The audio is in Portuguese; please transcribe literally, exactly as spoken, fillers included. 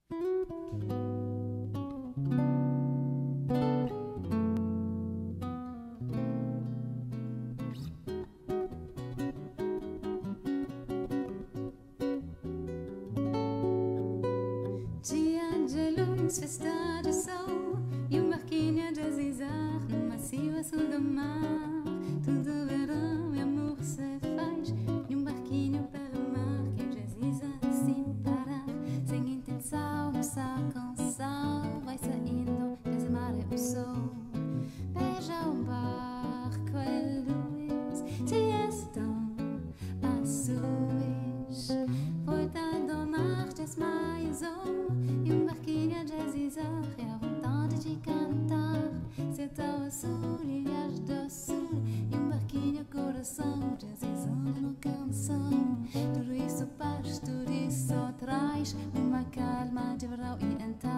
Dia de luz, festa de sol e um barquinho a deslizar no macio azul do mar. Tudo verão e amor se faz e um barquinho pelo mar que desliza sem parar, sem intenção, no sal com sal, vai saindo, desamar é o sol. Beija um barco, é luz, se és tão azuis, voltando mar desmaizou e um barquinho a deslizar e a vontade de cantar. Ser tão azul, ilhas do sul e um barquinho coração deslizando no canção. Tudo isso faz, tudo isso traz uma calma de verão e então